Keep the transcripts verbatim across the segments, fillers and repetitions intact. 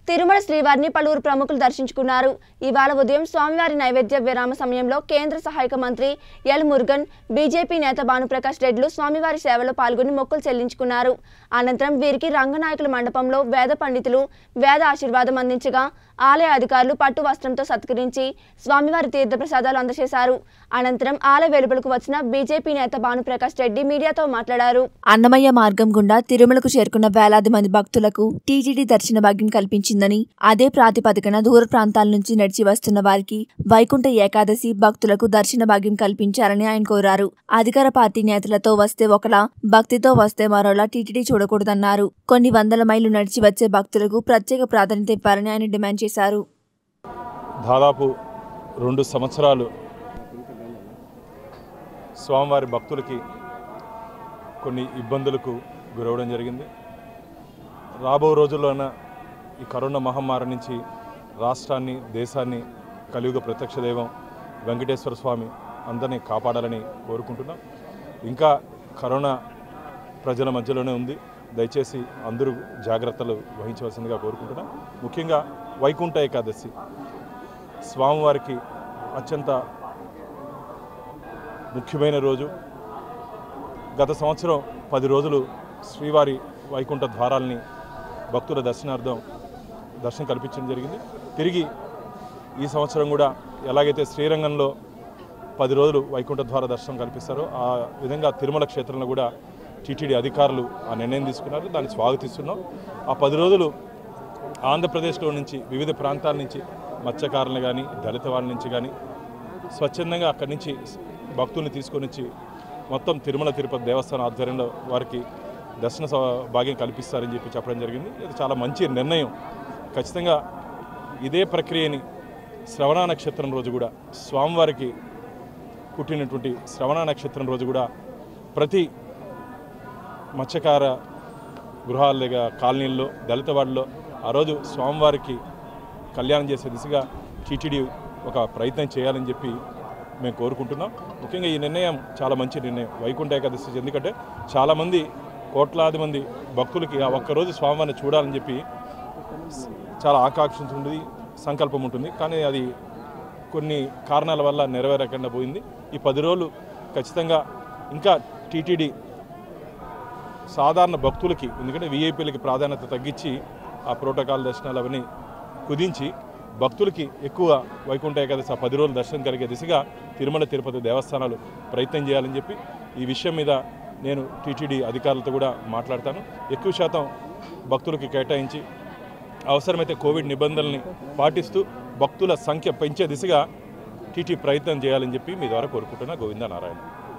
తిరుమల శ్రీవారిని పలువురు ప్రముఖులు దర్శించుకున్నారు. ఇవాళ ఉదయం స్వామివారి నైవేద్య విరామ సమయంలో కేంద్ర సహాయక మంత్రి ఎల్ మురుగన్, బీజేపీ నేత భానుప్రకాష్ రెడ్డిలు స్వామివారి సేవలో పాల్గొని మొక్కులు చెల్లించుకున్నారు. అనంతరం వీరికి రంగనాయకుల మండపంలో వేద పండితులు వేద ఆశీర్వాదం అందించగా ఆలయ అధికారులు పట్టు వస్త్రంతో సత్కరించి స్వామివారి తీర్థప్రసాదాలు అందజేశారు. అనంతరం ఆలయ వెలుపలకు వచ్చిన బీజేపీ నేత భానుప్రకాష్ రెడ్డి మీడియాతో మాట్లాడారు. అన్నమయ్య మార్గం గుండా తిరుమలకు చేరుకున్న వేలాది మంది భక్తులకు టీటీడీ దర్శన భాగ్యం కల్పించిందని, అదే ప్రాతిపదికన దూర ప్రాంతాల నుంచి నడిచి వస్తున్న వారికి వైకుంఠ ఏకాదశి భక్తులకు దర్శన భాగ్యం కల్పించారని ఆయన కోరారు. అధికార పార్టీ నేతలతో వస్తే ఒకలా, భక్తితో వస్తే మరోలా టీటీడీ చూడకూడదన్నారు. కొన్ని వందల మైళ్లు నడిచి వచ్చే భక్తులకు ప్రత్యేక ప్రాధాన్యత ఇవ్వాలని ఆయన డిమాండ్ చేశారు. దాదాపు రెండు సంవత్సరాలు స్వామివారి భక్తులకి కొన్ని ఇబ్బందులకు గురవడం జరిగింది. రాబో రోజుల్లోన ఈ కరోనా మహమ్మారి నుంచి రాష్ట్రాన్ని, దేశాన్ని కలియుగ ప్రత్యక్ష దైవం వెంకటేశ్వర స్వామి అందరినీ కాపాడాలని కోరుకుంటున్నాం. ఇంకా కరోనా ప్రజల మధ్యలోనే ఉంది. దయచేసి అందరూ జాగ్రత్తలు వహించవలసిందిగా కోరుకుంటున్నాం. ముఖ్యంగా వైకుంఠ ఏకాదశి స్వామివారికి అత్యంత ముఖ్యమైన రోజు. గత సంవత్సరం పది రోజులు శ్రీవారి వైకుంఠ ద్వారాలని భక్తుల దర్శనార్థం దర్శనం కల్పించడం జరిగింది. తిరిగి ఈ సంవత్సరం కూడా ఎలాగైతే శ్రీరంగంలో పది రోజులు వైకుంఠ ద్వార దర్శనం కల్పిస్తారో ఆ విధంగా తిరుమల క్షేత్రంలో కూడా టీటీడీ అధికారులు ఆ నిర్ణయం తీసుకున్నారు. దాన్ని స్వాగతిస్తున్నాం. ఆ పది రోజులు ఆంధ్రప్రదేశ్లో నుంచి వివిధ ప్రాంతాల నుంచి మత్స్యకారులు కానీ, దళిత వాళ్ళ నుంచి కానీ స్వచ్ఛందంగా అక్కడి నుంచి భక్తుల్ని తీసుకొని వచ్చి మొత్తం తిరుమల తిరుపతి దేవస్థానం ఆధ్వర్యంలో వారికి దర్శన భాగ్యం కల్పిస్తారని చెప్పి చెప్పడం జరిగింది. ఇది చాలా మంచి నిర్ణయం. ఖచ్చితంగా ఇదే ప్రక్రియని శ్రవణ నక్షత్రం రోజు కూడా, స్వామివారికి పుట్టినటువంటి శ్రవణ నక్షత్రం రోజు కూడా ప్రతి మత్స్యకార గృహాలుగా, కాలనీల్లో, దళిత వాడలో ఆ రోజు స్వామివారికి కళ్యాణం చేసే దిశగా టీటీడీ ఒక ప్రయత్నం చేయాలని చెప్పి మేము కోరుకుంటున్నాం. ముఖ్యంగా ఈ నిర్ణయం చాలా మంచి నిర్ణయం. వైకుంఠ ఏకాదశి ఎందుకంటే చాలామంది కోట్లాది మంది భక్తులకి ఆ ఒక్కరోజు స్వామివారిని చూడాలని చెప్పి చాలా ఆకాంక్ష ఉంటుంది, సంకల్పం ఉంటుంది. కానీ అది కొన్ని కారణాల వల్ల నెరవేరకుండా పోయింది. ఈ పది రోజులు ఖచ్చితంగా ఇంకా టీటీడీ సాధారణ భక్తులకి, ఎందుకంటే వీఐపీలకి ప్రాధాన్యత తగ్గించి ఆ ప్రోటోకాల్ దర్శనాలు అవన్నీ కుదించి భక్తులకి ఎక్కువ వైకుంఠ ఏకాదశి ఆ పది రోజులు దర్శనం కలిగే దిశగా తిరుమల తిరుపతి దేవస్థానాలు ప్రయత్నం చేయాలని చెప్పి ఈ విషయం మీద నేను టీటీడీ అధికారులతో కూడా మాట్లాడతాను. ఎక్కువ శాతం భక్తులకి కేటాయించి అవసరమైతే కోవిడ్ నిబంధనల్ని పాటిస్తూ భక్తుల సంఖ్య పెంచే దిశగా టీటీ ప్రయత్నం చేయాలని చెప్పి మీ ద్వారా కోరుకుంటున్నా. గోవింద నారాయణ.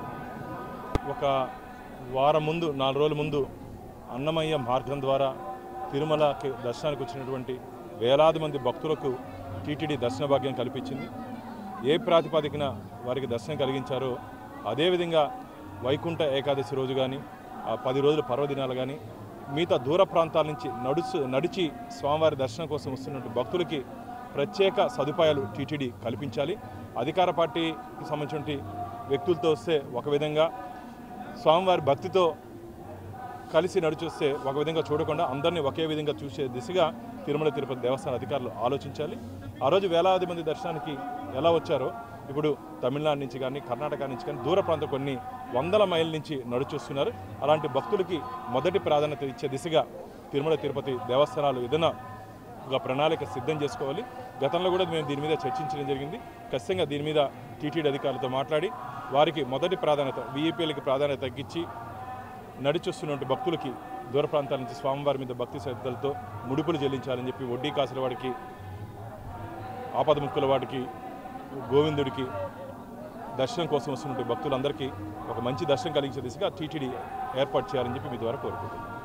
ఒక వారం ముందు, నాలుగు రోజుల ముందు అన్నమయ్య మార్గం ద్వారా తిరుమలకి దర్శనానికి వచ్చినటువంటి వేలాది మంది భక్తులకు టీటీడీ దర్శన భాగ్యం కల్పించింది. ఏ ప్రాతిపదికన వారికి దర్శనం కలిగించారో అదేవిధంగా వైకుంఠ ఏకాదశి రోజు కానీ, ఆ పది రోజుల పర్వదినాలు కానీ, మిగతా దూర ప్రాంతాల నుంచి నడుచు నడిచి స్వామివారి దర్శనం కోసం వస్తున్నటువంటి భక్తులకి ప్రత్యేక సదుపాయాలు టీటీడీ కల్పించాలి. అధికార పార్టీకి సంబంధించిన వ్యక్తులతో వస్తే ఒక విధంగా, స్వామివారి భక్తితో కలిసి నడిచొస్తే ఒక విధంగా చూడకుండా అందరినీ ఒకే విధంగా చూసే దిశగా తిరుమల తిరుపతి దేవస్థాన అధికారులు ఆలోచించాలి. ఆ రోజు వేలాది మంది దర్శనానికి ఎలా వచ్చారో ఇప్పుడు తమిళనాడు నుంచి కానీ, కర్ణాటక నుంచి కానీ, దూర ప్రాంతం కొన్ని వందల మైళ్ళ నుంచి నడిచొస్తున్నారు. అలాంటి భక్తులకి మొదటి ప్రాధాన్యత ఇచ్చే దిశగా తిరుమల తిరుపతి దేవస్థానాలు ఏదైనా ఒక ప్రణాళిక సిద్ధం చేసుకోవాలి. గతంలో కూడా మేము దీని మీద చర్చించడం జరిగింది. ఖచ్చితంగా దీని మీద టీటీడీ అధికారులతో మాట్లాడి వారికి మొదటి ప్రాధాన్యత, వీఐపీలకి ప్రాధాన్యత తగ్గించి నడిచొస్తున్నటువంటి భక్తులకి దూర ప్రాంతాల నుంచి స్వామివారి మీద భక్తి శ్రద్ధలతో ముడుపులు చెల్లించాలని చెప్పి వడ్డీ కాసుల వాడికి, ఆపద ముక్కుల వాడికి, గోవిందుడికి దర్శనం కోసం వస్తున్నటువంటి భక్తులందరికీ ఒక మంచి దర్శనం కలిగించే దిశగా టీటీడీ ఏర్పాటు చేయాలని చెప్పి మీ ద్వారా కోరుకుంటున్నాను.